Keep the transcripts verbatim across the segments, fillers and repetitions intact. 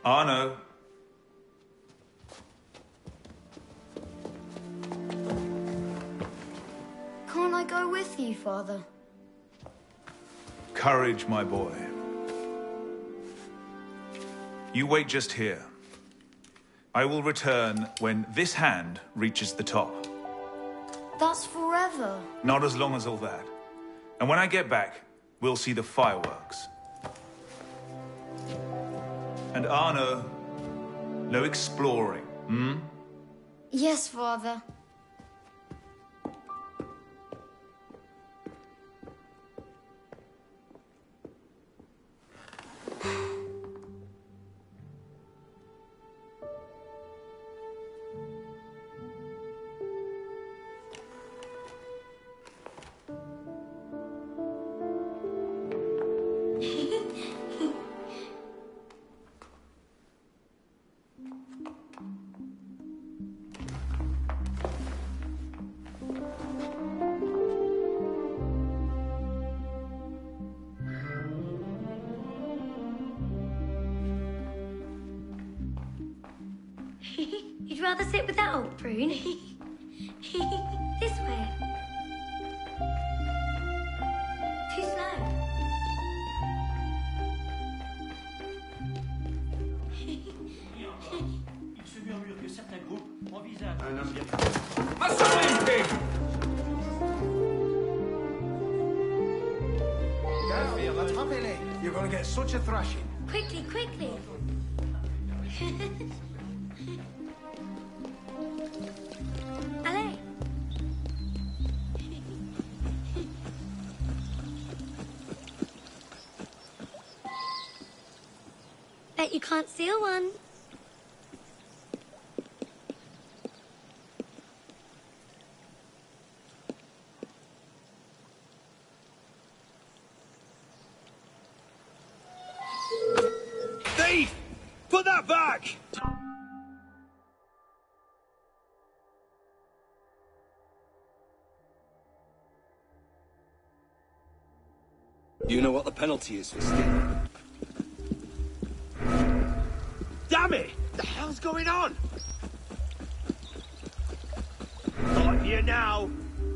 Arno. Can't I go with you, Father? Courage, my boy. You wait just here. I will return when this hand reaches the top. That's forever. Not as long as all that. And when I get back, we'll see the fireworks. And Arno, no exploring, hmm? Yes, Father. You'd rather sit with that old prune? This way. Too slow. Il se murmure que certains groupes envisagent un homme bien. Attrapez-les! You're going to get such a thrashing. Quickly, quickly. Allez. Bet you can't steal one. Thief! Put that back! You know what the penalty is for stealing? Damn it! The hell's going on? Not here now!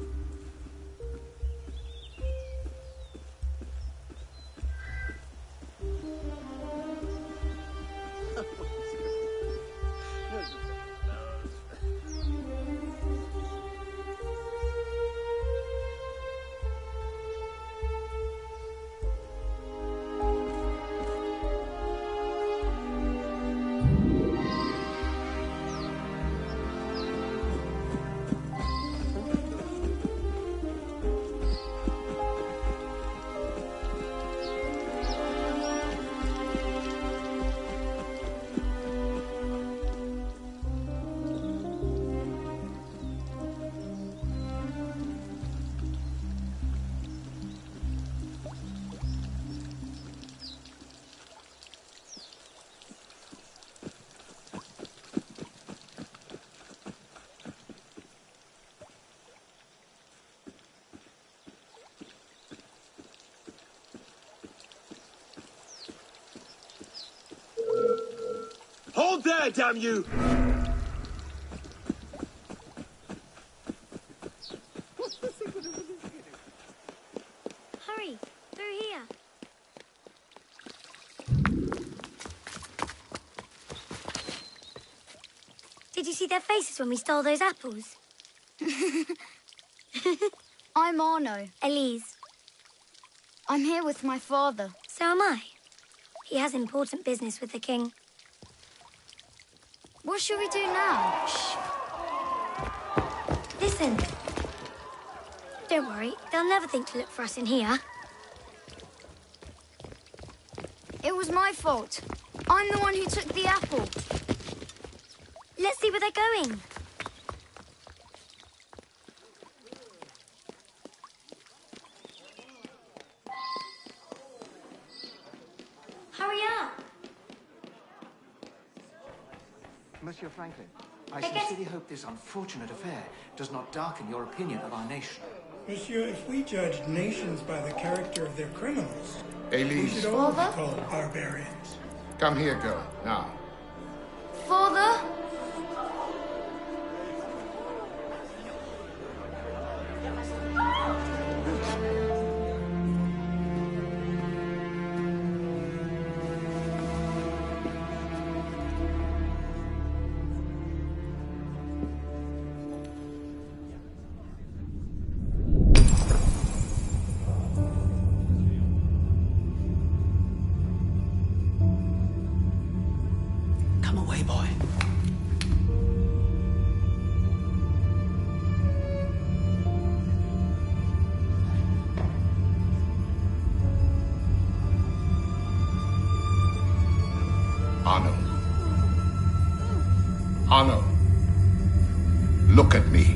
Hold there, damn you! Hurry, through here. Did you see their faces when we stole those apples? I'm Arno. Elise. I'm here with my father. So am I. He has important business with the king. What shall we do now? Shh. Listen. Don't worry, they'll never think to look for us in here. It was my fault. I'm the one who took the apple. Let's see where they're going. Hurry up. Monsieur Franklin, I sincerely hope this unfortunate affair does not darken your opinion of our nation. Monsieur, if we judged nations by the character of their criminals, we Elise, should all be called barbarians. come here, girl. Now, Father? Come away, boy. Arno. Arno. Look at me.